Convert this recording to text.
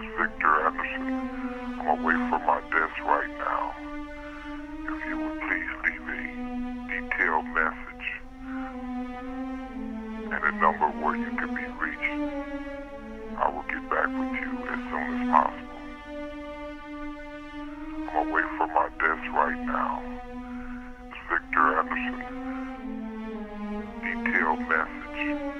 is Victor Anderson. I'm away from my desk right now. If you would please leave a detailed message and a number where you can be reached, I will get back with you as soon as possible. I'm away from my desk right now. It's Victor Anderson. Detailed message